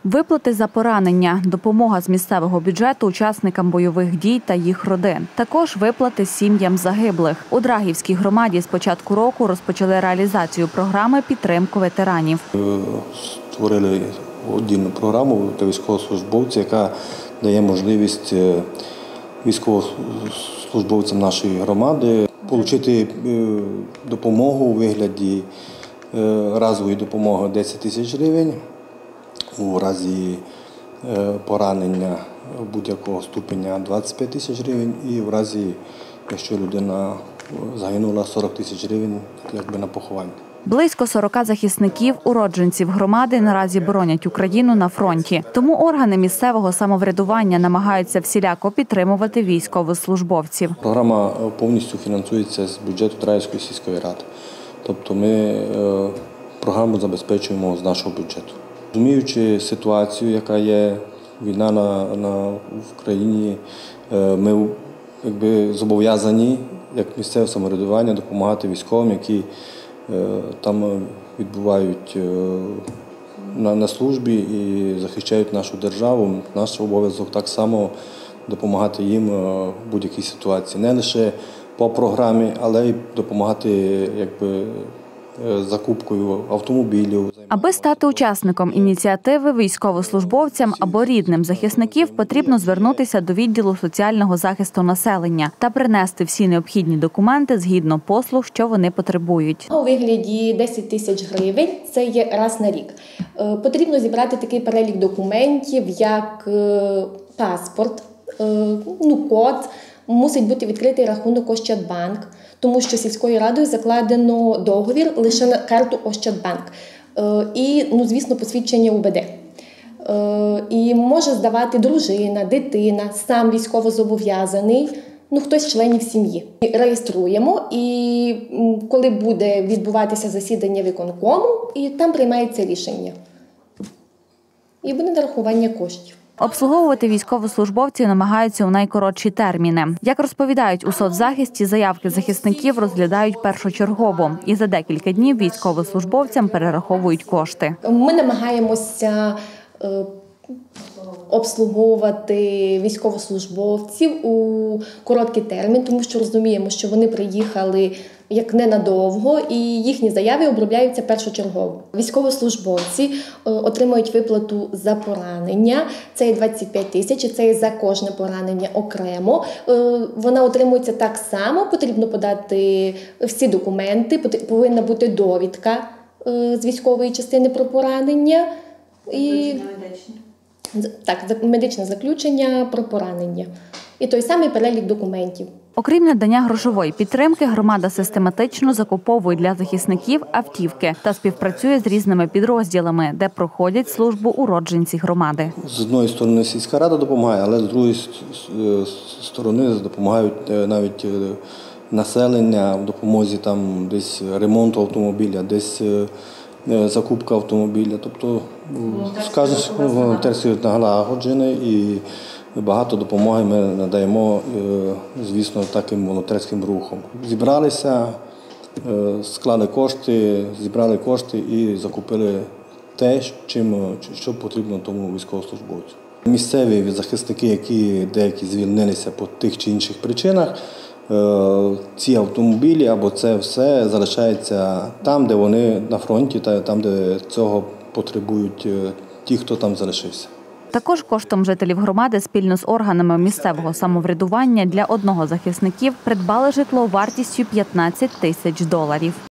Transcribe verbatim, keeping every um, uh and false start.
Виплати за поранення, допомога з місцевого бюджету учасникам бойових дій та їх родин. Також виплати сім'ям загиблих. У Драгівській громаді з початку року розпочали реалізацію програми підтримки ветеранів. Створили віддільну програму для військовослужбовців, яка дає можливість військовослужбовцям нашої громади отримати допомогу у вигляді разової допомоги десять тисяч гривень, у разі поранення будь-якого ступеня двадцять п'ять тисяч гривень і в разі, якщо людина загинула, сорок тисяч гривень якби на поховання. Близько сорока захисників, уродженців громади наразі боронять Україну на фронті. Тому органи місцевого самоврядування намагаються всіляко підтримувати військовослужбовців. Програма повністю фінансується з бюджету Драгівської сільської ради. Тобто ми програму забезпечуємо з нашого бюджету. Розуміючи ситуацію, яка є, війна на, на Україні, ми якби зобов'язані, як місцеве самоврядування, допомагати військовим, які там відбувають на, на службі і захищають нашу державу. Наш обов'язок так само допомагати їм в будь-якій ситуації. Не лише по програмі, але й допомагати якби закупкою автомобілів. Аби стати учасником ініціативи, військовослужбовцям або рідним захисників потрібно звернутися до відділу соціального захисту населення та принести всі необхідні документи згідно послуг, що вони потребують. У вигляді десять тисяч гривень – це є раз на рік. Потрібно зібрати такий перелік документів, як паспорт, ну, код, мусить бути відкритий рахунок Ощадбанк, тому що сільською радою закладено договір лише на карту Ощадбанк. І, ну, звісно, посвідчення У Б Д. І може здавати дружина, дитина, сам військовозобов'язаний, ну, хтось з членів сім'ї. Реєструємо, і коли буде відбуватися засідання виконкому, і там приймається рішення. І буде нарахування коштів. Обслуговувати військовослужбовців намагаються у найкоротші терміни. Як розповідають у соцзахисті, заявки захисників розглядають першочергово. І за декілька днів військовослужбовцям перераховують кошти. Ми намагаємося обслуговувати військовослужбовців у короткий термін, тому що розуміємо, що вони приїхали як ненадовго, і їхні заяви обробляються першочергово. Військовослужбовці отримують виплату за поранення, це є двадцять п'ять тисяч, і це є за кожне поранення окремо. Вона отримується так само, потрібно подати всі документи, повинна бути довідка з військової частини про поранення. І так, медичне заключення про поранення. І той самий перелік документів. Окрім надання грошової підтримки, громада систематично закуповує для захисників автівки та співпрацює з різними підрозділами, де проходять службу уродженці громади. З одної сторони сільська рада допомагає, але з другої сторони допомагають навіть населення в допомозі там десь ремонту автомобіля, десь закупка автомобіля. Тобто, скажімо, волонтерські налагоджені і багато допомоги ми надаємо, звісно, таким волонтерським рухом. Зібралися, склали кошти, зібрали кошти і закупили те, чим, що потрібно тому військовослужбовцю. Місцеві захисники, які деякі звільнилися по тих чи інших причинах, ці автомобілі або це все залишається там, де вони на фронті, та там, де цього потребують ті, хто там залишився. Також коштом жителів громади спільно з органами місцевого самоврядування для одного з захисників придбали житло вартістю п'ятнадцять тисяч доларів.